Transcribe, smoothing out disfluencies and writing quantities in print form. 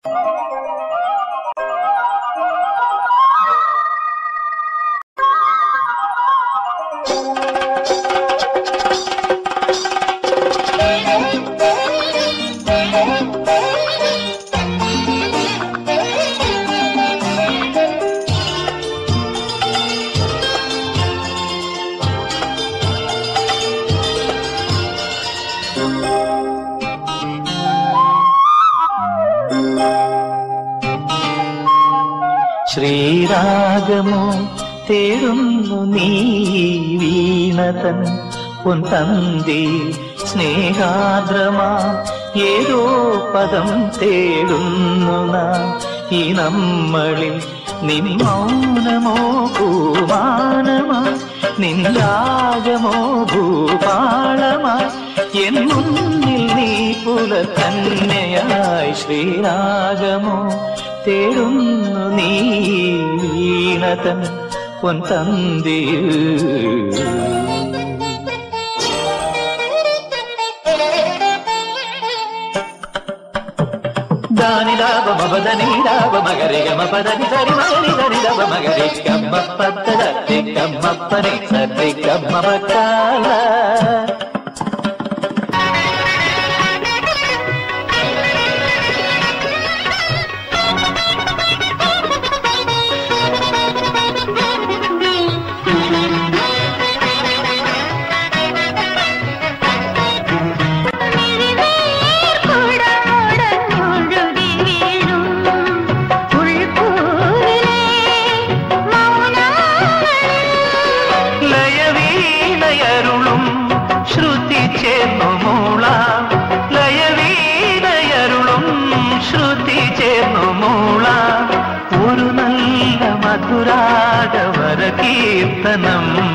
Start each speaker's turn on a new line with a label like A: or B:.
A: ശ്രീരാഗമോ തേടുന്നു നീ വീണതൻ പൊൻതന്തി സ്നേഹാദ്രമാ ഏതോ പദം തേടുന്നു നാം ഈ നമ്മളിൽ. നിൻ മൗനമോ ഭൂമാനമാ, നിൻ രാഗമോ ഭൂപാളമാ, എൻ മുന്നിൽ നീ പുലകന്യയായി. ശ്രീരാഗമോ തേടുന്നു നീ വീണതൻ പൊൻതന്തിയിൽ. ದಾನಿದಾವ ಮಬದನಿದಾವ ಮಗರಿ ಗಮ ಪದನಿ ಸರಿ ಮಗರಿ ಸರಿದವ ಮಗರಿ ಗಮ್ಮ ಪದ್ದದಿ ಗಮ್ಮ ಪರಿ ಸರಿ ಗಮ್ಮ ಬಕಾಲ. ഒരു നല്ല മധുരാഗവര കീർത്തനം